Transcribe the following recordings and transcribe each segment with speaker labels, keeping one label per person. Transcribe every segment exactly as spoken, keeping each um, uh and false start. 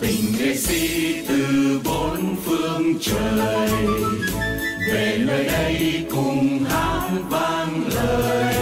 Speaker 1: Tình nghệ sĩ từ bốn phương trời về nơi đây cùng hát vang lời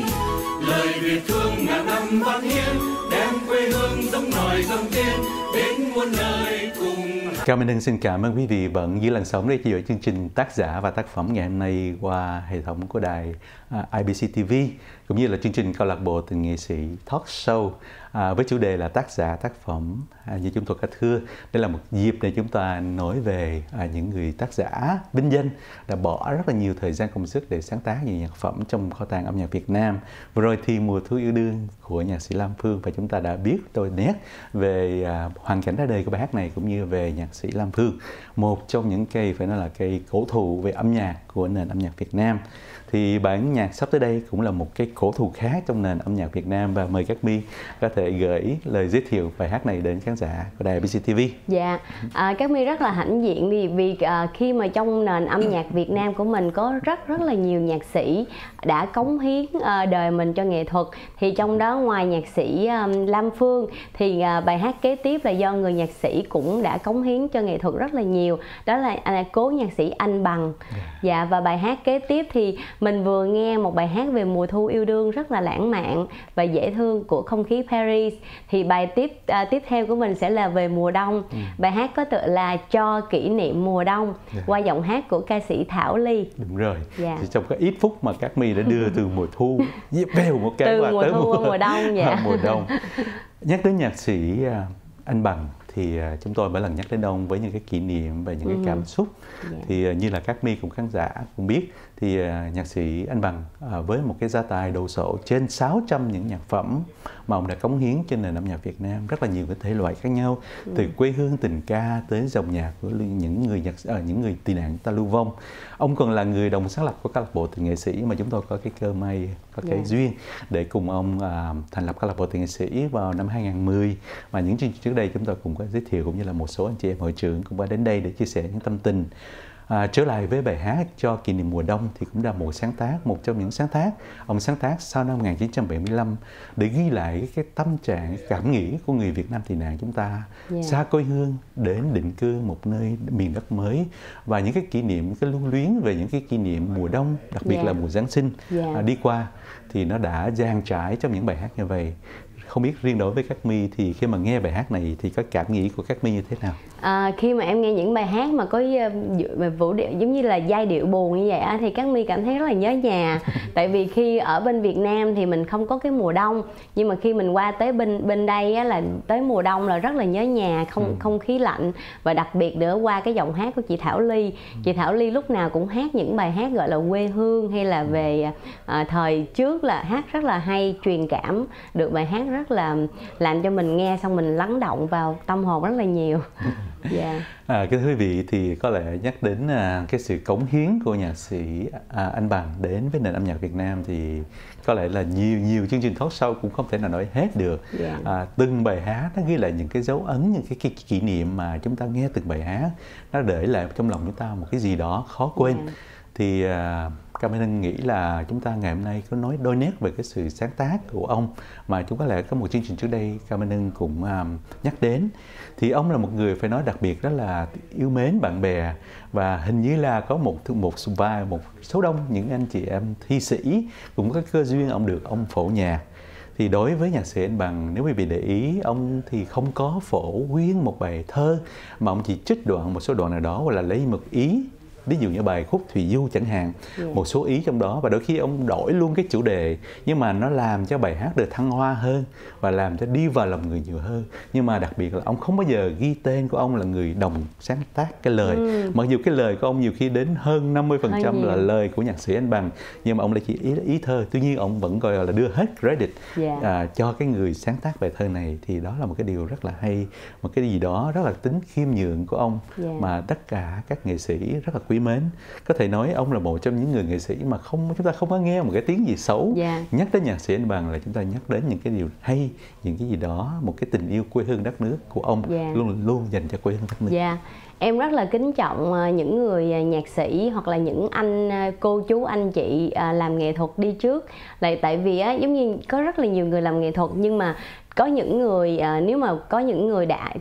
Speaker 1: lời Việt thương ngàn năm vang hiến, đem quê hương giống nòi giống tiên đến muôn nơi cùng.
Speaker 2: Cao Minh Hưng xin cảm ơn quý vị vẫn giữ làn sóng để theo dõi chương trình tác giả và tác phẩm ngày hôm nay qua hệ thống của đài uh, i bê xê ti vi cũng như là chương trình câu lạc bộ tình nghệ sĩ talk show à, với chủ đề là tác giả tác phẩm à, như chúng tôi đã thưa. Đây là một dịp để chúng ta nói về à, những người tác giả vinh danh đã bỏ rất là nhiều thời gian công sức để sáng tác nhiều nhạc phẩm trong kho tàng âm nhạc Việt Nam. Vừa rồi thì Mùa Thu Yêu Đương của nhạc sĩ Lam Phương, và chúng ta đã biết đôi nét về à, hoàn cảnh ra đời của bài hát này cũng như về nhạc sĩ Lam Phương, một trong những cây phải nói là cây cổ thụ về âm nhạc của nền âm nhạc Việt Nam. Thì bản nhạc sắp tới đây cũng là một cái cổ thụ khác trong nền âm nhạc Việt Nam, và mời các My có thể gửi lời giới thiệu bài hát này đến khán giả của đài i bê xê ti vi.
Speaker 3: Dạ, à, các My rất là hãnh diện vì, vì à, khi mà trong nền âm nhạc Việt Nam của mình có rất rất là nhiều nhạc sĩ đã cống hiến à, đời mình cho nghệ thuật. Thì trong đó ngoài nhạc sĩ à, Lam Phương thì à, bài hát kế tiếp là do người nhạc sĩ cũng đã cống hiến cho nghệ thuật rất là nhiều, đó là à, cố nhạc sĩ Anh Bằng. Dạ, và bài hát kế tiếp thì mình vừa nghe một bài hát về mùa thu yêu đương rất là lãng mạn và dễ thương của Không Khí Paris. Thì bài tiếp à, tiếp theo của mình sẽ là về mùa đông. ừ. Bài hát có tựa là Cho Kỷ Niệm Mùa Đông, yeah. qua giọng hát của ca sĩ Thảo Ly.
Speaker 2: Đúng rồi.
Speaker 3: Yeah.
Speaker 2: Thì trong cái ít phút mà các My đã đưa từ mùa thu vèo một cái
Speaker 3: từ
Speaker 2: qua
Speaker 3: mùa
Speaker 2: tới
Speaker 3: thu
Speaker 2: mùa,
Speaker 3: mùa đông. Dạ.
Speaker 2: mùa đông. Nhắc đến nhạc sĩ Anh Bằng thì chúng tôi mỗi lần nhắc đến ông với những cái kỷ niệm và những cái cảm xúc. Yeah. Thì như là các My cùng khán giả cũng biết thì nhạc sĩ Anh Bằng với một cái gia tài đồ sộ trên sáu trăm những nhạc phẩm mà ông đã cống hiến cho nền âm nhạc Việt Nam, rất là nhiều cái thể loại khác nhau, ừ. từ quê hương tình ca tới dòng nhạc của những người nhạc à, những người tị nạn ta lưu vong. Ông còn là người đồng sáng lập của câu lạc bộ tình nghệ sĩ mà chúng tôi có cái cơ may, có cái yeah. duyên để cùng ông à, thành lập câu lạc bộ tình nghệ sĩ vào năm hai nghìn mười. Và những chương trình trước đây chúng tôi cũng có giới thiệu, cũng như là một số anh chị em hội trưởng cũng đã đến đây để chia sẻ những tâm tình. À, trở lại với bài hát Cho Kỷ Niệm Mùa Đông thì cũng là một sáng tác, một trong những sáng tác ông sáng tác sau năm một nghìn chín trăm bảy mươi lăm để ghi lại cái, cái tâm trạng, cái cảm nghĩ của người Việt Nam tị nạn chúng ta, yeah. xa quê hương đến định cư một nơi miền đất mới, và những cái kỷ niệm, cái lưu luyến về những cái kỷ niệm mùa đông, đặc biệt yeah. là mùa Giáng sinh yeah. à, đi qua thì nó đã dàn trải trong những bài hát như vậy. Không biết riêng đối với các My thì khi mà nghe bài hát này thì có cảm nghĩ của các My như thế nào?
Speaker 3: À, khi mà em nghe những bài hát mà có uh, vũ điệu giống như là giai điệu buồn như vậy á, thì các My cảm thấy rất là nhớ nhà. Tại vì khi ở bên Việt Nam thì mình không có cái mùa đông, nhưng mà khi mình qua tới bên bên đây á, là tới mùa đông là rất là nhớ nhà, không ừ. không khí lạnh, và đặc biệt nữa qua cái giọng hát của chị Thảo Ly. ừ. Chị Thảo Ly lúc nào cũng hát những bài hát gọi là quê hương hay là về uh, thời trước, là hát rất là hay, truyền cảm được bài hát rất là làm cho mình nghe xong mình lắng động vào tâm hồn rất là nhiều. Yeah.
Speaker 2: À, cái quý vị thì có lẽ nhắc đến à, cái sự cống hiến của nhạc sĩ à, Anh Bằng đến với nền âm nhạc Việt Nam thì có lẽ là nhiều nhiều chương trình talk show cũng không thể nào nói hết được. Yeah. À, từng bài hát nó ghi lại những cái dấu ấn, những cái, cái, cái kỷ niệm mà chúng ta nghe từng bài hát, nó để lại trong lòng chúng ta một cái gì đó khó quên. Yeah. Thì à, Cao Minh Hưng nghĩ là chúng ta ngày hôm nay có nói đôi nét về cái sự sáng tác của ông mà chúng có lẽ có một chương trình trước đây Cao Minh Hưng cũng um, nhắc đến. Thì ông là một người phải nói đặc biệt, rất là yêu mến bạn bè, và hình như là có một một vài một số đông những anh chị em thi sĩ cũng có cơ duyên ông được ông phổ nhạc. Thì đối với nhạc sĩ Anh Bằng, nếu quý vị để ý, ông thì không có phổ nguyên một bài thơ, mà ông chỉ trích đoạn một số đoạn nào đó, hoặc là lấy một ý. Ví dụ như bài Khúc Thủy Du chẳng hạn, yeah. một số ý trong đó, và đôi khi ông đổi luôn cái chủ đề, nhưng mà nó làm cho bài hát được thăng hoa hơn và làm cho đi vào lòng người nhiều hơn. Nhưng mà đặc biệt là ông không bao giờ ghi tên của ông là người đồng sáng tác cái lời. ừ. Mặc dù cái lời của ông nhiều khi đến hơn năm mươi phần trăm là lời của nhạc sĩ Anh Bằng, nhưng mà ông lại chỉ ý, ý thơ. Tuy nhiên ông vẫn gọi là đưa hết credit yeah. à, cho cái người sáng tác bài thơ này. Thì đó là một cái điều rất là hay, một cái gì đó rất là tính khiêm nhường của ông, yeah. mà tất cả các nghệ sĩ rất là quý mến. Có thể nói ông là một trong những người nghệ sĩ mà không chúng ta không có nghe một cái tiếng gì xấu. Yeah. Nhắc đến nhạc sĩ Anh Bằng là chúng ta nhắc đến những cái điều hay, những cái gì đó, một cái tình yêu quê hương đất nước của ông, yeah. luôn luôn dành cho quê hương đất nước.
Speaker 3: Yeah. Em rất là kính trọng những người nhạc sĩ hoặc là những anh cô chú anh chị làm nghệ thuật đi trước. Là tại vì á, giống như có rất là nhiều người làm nghệ thuật, nhưng mà có những người nếu mà có những người đã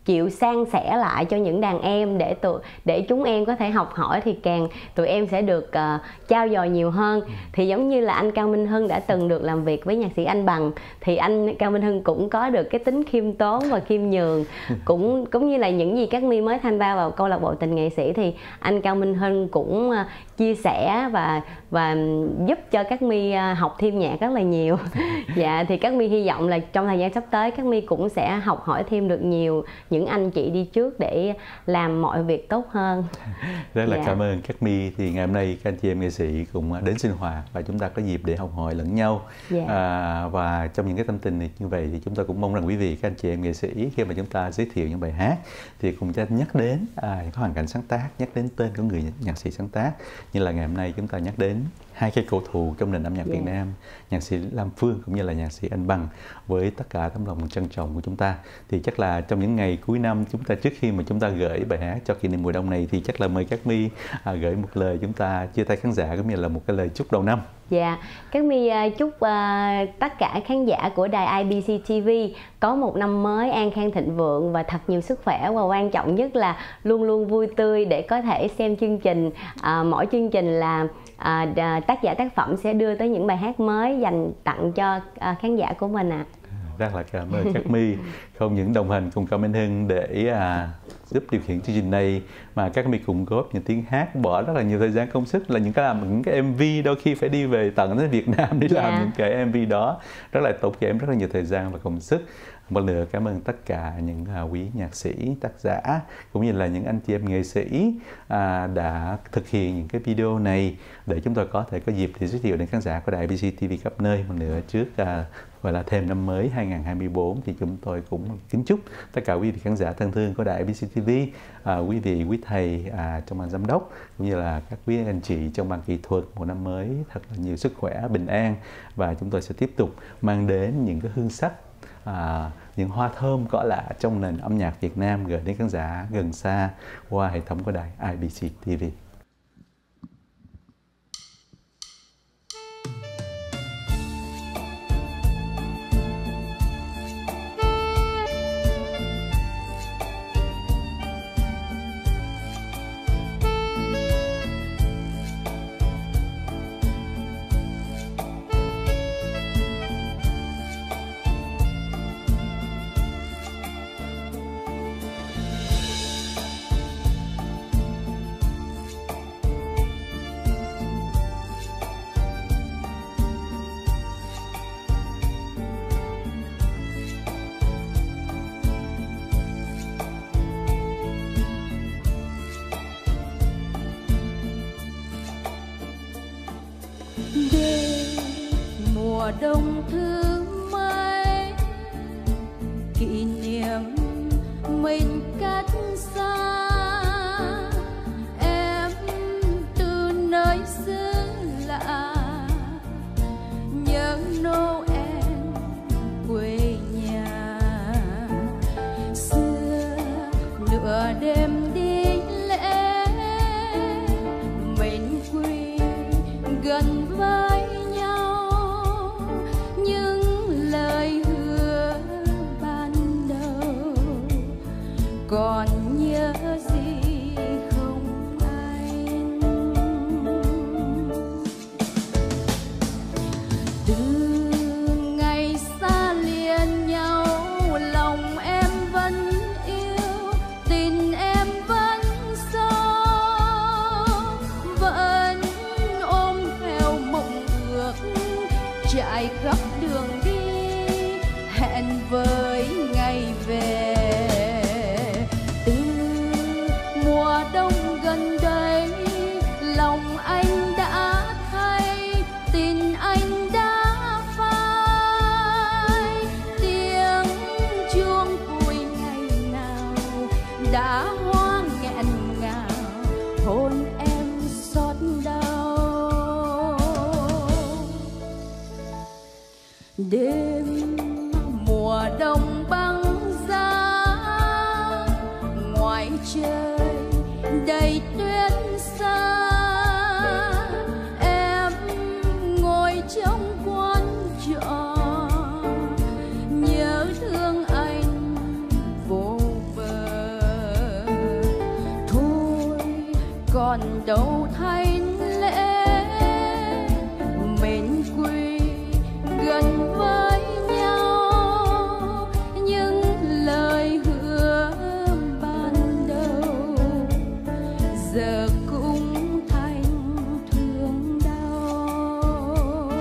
Speaker 3: chịu san sẻ lại cho những đàn em để tụi để chúng em có thể học hỏi, thì càng tụi em sẽ được uh, trao dồi nhiều hơn. Thì giống như là anh Cao Minh Hưng đã từng được làm việc với nhạc sĩ Anh Bằng, thì anh Cao Minh Hưng cũng có được cái tính khiêm tốn và khiêm nhường. Cũng cũng như là những gì các My mới tham gia vào câu lạc bộ Tình Nghệ Sĩ thì anh Cao Minh Hưng cũng uh, chia sẻ và và giúp cho các My uh, học thêm nhạc rất là nhiều. Dạ, thì các My hy vọng là trong thời gian sắp tới các My cũng sẽ học hỏi thêm được nhiều những anh chị đi trước để làm mọi việc tốt hơn.
Speaker 2: Rất là
Speaker 3: dạ.
Speaker 2: cảm ơn các My. Thì ngày hôm nay các anh chị em nghệ sĩ cũng đến sinh hoạt và chúng ta có dịp để học hỏi lẫn nhau.
Speaker 3: dạ.
Speaker 2: à, Và trong những cái tâm tình như vậy thì chúng tôi cũng mong rằng quý vị các anh chị em nghệ sĩ khi mà chúng ta giới thiệu những bài hát thì cùng ta nhắc đến à, những hoàn cảnh sáng tác, nhắc đến tên của người nhạc sĩ sáng tác. Như là ngày hôm nay chúng ta nhắc đến hai cái cổ thụ trong nền âm nhạc yeah. Việt Nam, nhạc sĩ Lam Phương cũng như là nhạc sĩ Anh Bằng, với tất cả tấm lòng trân trọng của chúng ta. Thì chắc là trong những ngày cuối năm chúng ta, trước khi mà chúng ta gửi bài hát cho kỷ niệm mùa đông này, thì chắc là mời các My à, gửi một lời chúng ta chia tay khán giả cũng như là một cái lời chúc đầu năm.
Speaker 3: Dạ, các My uh, chúc uh, tất cả khán giả của đài i bê xê ti vi có một năm mới an khang thịnh vượng và thật nhiều sức khỏe, và quan trọng nhất là luôn luôn vui tươi để có thể xem chương trình. Uh, mỗi chương trình là uh, tác giả tác phẩm sẽ đưa tới những bài hát mới dành tặng cho uh, khán giả của mình ạ. À.
Speaker 2: Rất là cảm ơn các My không những đồng hành cùng Cao Minh Hưng để à, giúp điều khiển chương trình này, mà các My cùng góp những tiếng hát, bỏ rất là nhiều thời gian công sức, là những cái làm những cái em vê đôi khi phải đi về tận đến Việt Nam để yeah. làm những cái em vê đó, rất là tốn kém rất là nhiều thời gian và công sức. Một lần nữa cảm ơn tất cả những à, quý nhạc sĩ, tác giả cũng như là những anh chị em nghệ sĩ à, đã thực hiện những cái video này để chúng tôi có thể có dịp để giới thiệu đến khán giả của đài i bê xê ti vi khắp nơi. Một lần nữa trước à, gọi là thềm năm mới hai không hai tư thì chúng tôi cũng kính chúc tất cả quý vị khán giả thân thương của đài i bê xê ti vi, à, quý vị, quý thầy à, trong ban giám đốc cũng như là các quý anh chị trong ban kỹ thuật một năm mới thật là nhiều sức khỏe, bình an, và chúng tôi sẽ tiếp tục mang đến những cái hương sắc, à, những hoa thơm cỏ lạ trong nền âm nhạc Việt Nam gửi đến khán giả gần xa qua hệ thống của đài i bê xê ti vi.
Speaker 4: mùa đông thứ mấy kỷ niệm mình cách xa, em từ nơi xứ lạ nhớ Noel quê nhà. Xưa nửa đêm đi lễ mình quy gần với nhau, những lời hứa ban đầu còn nhớ gì không anh? Từ ngày xa liền nhau lòng em vẫn yêu, tình em vẫn sống, vẫn ôm theo mộng ước chạy khắp đường đi hẹn với ngày về. Từ mùa đông gần đây lòng anh đã thay, tình anh đã phai, tiếng chuông vui ngày nào đã hoa nghẹn ngào hôn em xót đau. Đêm mùa đông băng giá, ngoài trời đầy tuyết xa, em ngồi trong quán trọ nhớ thương anh vô bờ. còn đâu thánh lễ mến quy gần với nhau, những lời hứa ban đầu giờ cũng thành thương đau.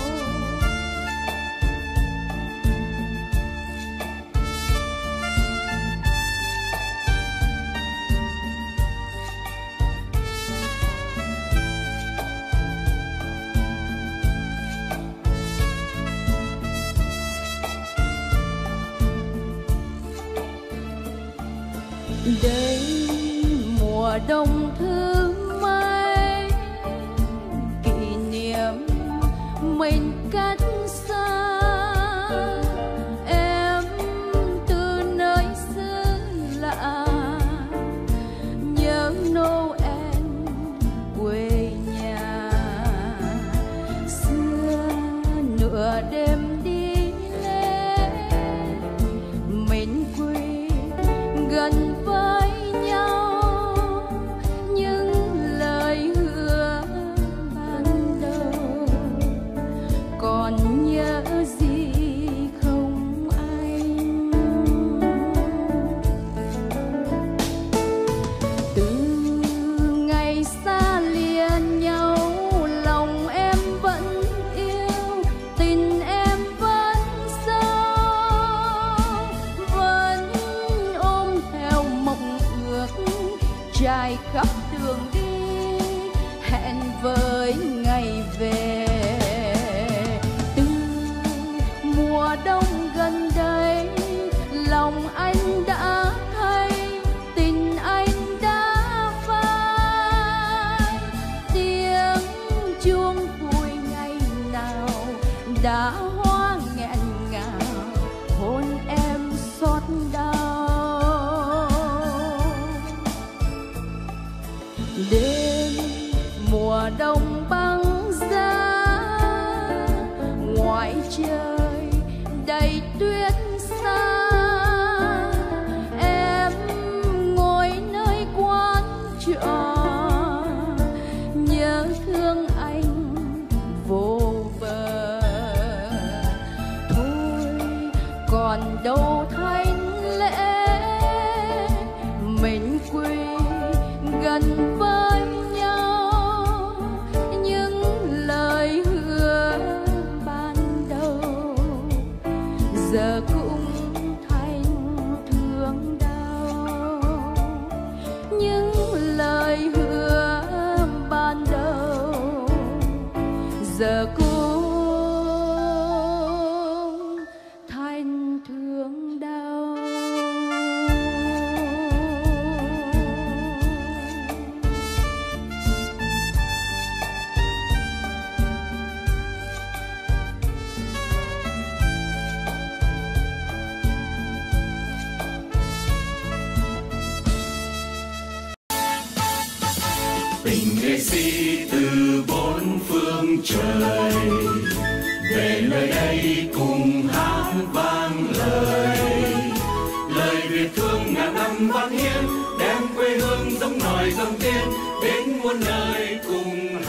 Speaker 4: Đây mùa đông thứ mấy, kỷ niệm mình cách xa. Em từ nơi xứ lạ nhớ Noel quê nhà. Xưa nửa đêm đi lễ mình quy gần với nhau, những lời hứa ban đầu còn nhớ gì không anh? Từ ngày xa liền nhau lòng em vẫn yêu, tình em vẫn sâu, vẫn ôm theo mộng ước trải khắp đường đi hẹn với ngày về. Từ mùa đông gần đây lòng anh đã thấy, tình anh đã phai, tiếng chuông vui ngày nào đã hoa nghẹn ngào hôn em xót đau. Đêm mùa đông băng giá, ngoài trời đầy tuyết xa. Em ngồi nơi quán trọ nhớ thương anh vô bờ. Thôi còn đâu thánh lễ mình quy gần với nhau, những lời hứa ban đầu giờ cũng thành thương đau. Những lời hứa ban đầu giờ cũng thành thương đau.
Speaker 1: Tình nghệ sĩ từ bốn phương trời về nơi đây cùng hát vang lời, lời Việt thương ngàn năm văn hiến đem quê hương giống nòi giống tiên đến muôn nơi cùng